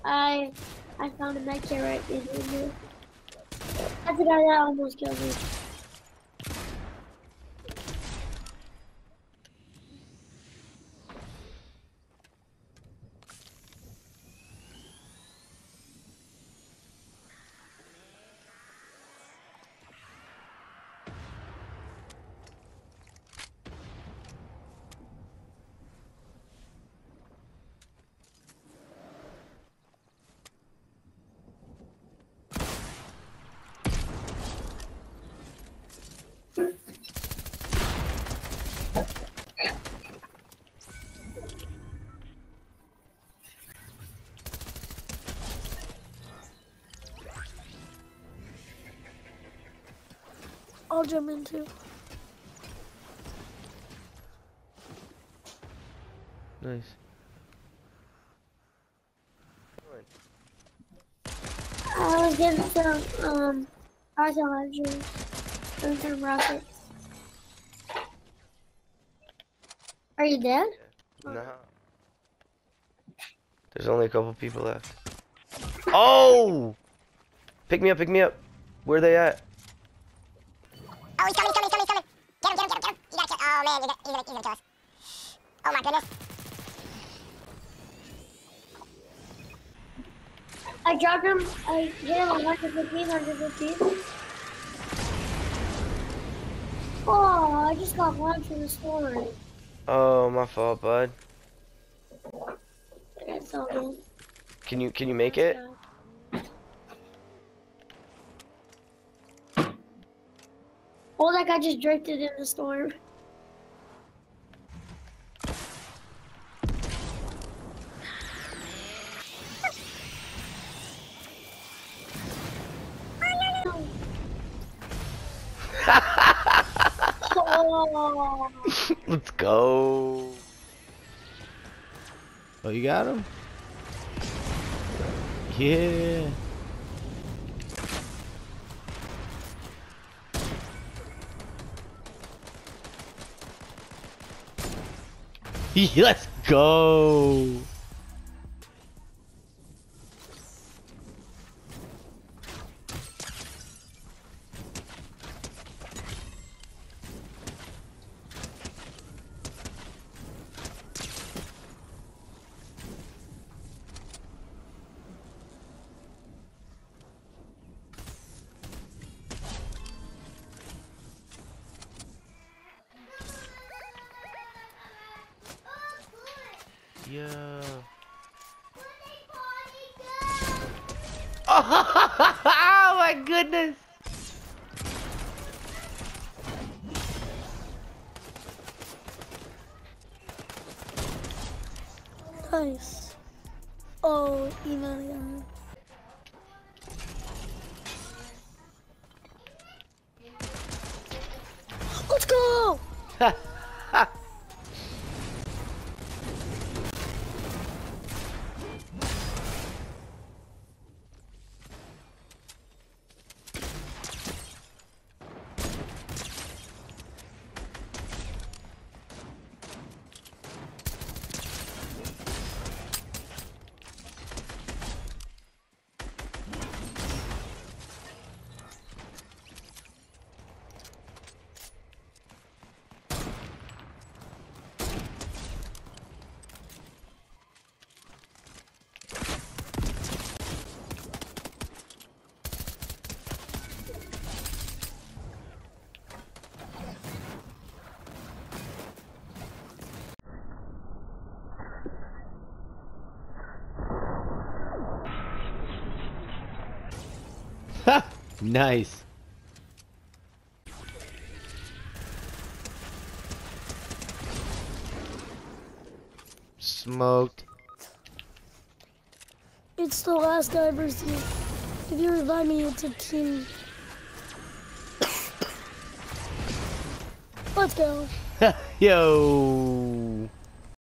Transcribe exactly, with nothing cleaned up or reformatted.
I I found a med kit right behind you. That's the guy that almost killed me. I'll jump in too. Nice. I was getting some um rocket launchers and some rockets. Are you dead? Yeah. No. There's only a couple people left. Oh! Pick me up, pick me up. Where are they at? Oh, he's coming, he's coming, he's coming, he's coming. Get him, get him, get him, get him. You gotta kill. Oh man, he's gonna, he's gonna, he's gonna kill us. Oh my goodness. I dropped him. I hit him on one fifteen, one fifteen. Oh, I just got launched from the storm. Oh, my fault, bud. That's all good. Can you can you make it? Oh, that guy just drifted in the storm. Oh. Let's go. Oh, you got him? Yeah. Let's go. Yeah. Oh my goodness. Nice. Oh, email, yeah. Let's go! Nice. Smoked. It's the last guy versus you. If you revive me, it's a team. Let's go. Yo.